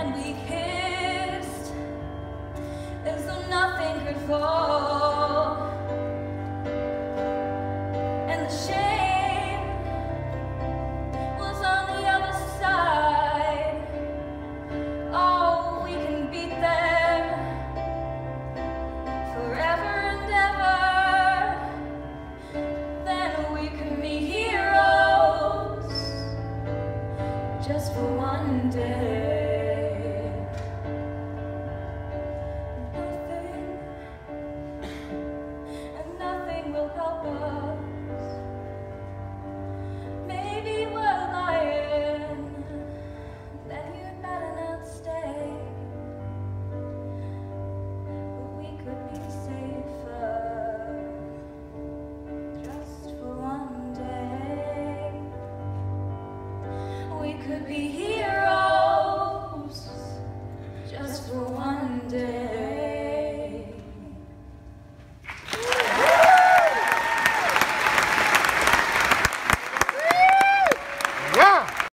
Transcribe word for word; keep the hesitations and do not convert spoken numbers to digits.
then we kissed as though nothing could fall. And the shame was on the other side. Oh, we can beat them forever and ever. Then we can be heroes just for one day. Nothing, and nothing will help us. Maybe we're lying, then you'd better not stay. But we could be safer just for one day. We could be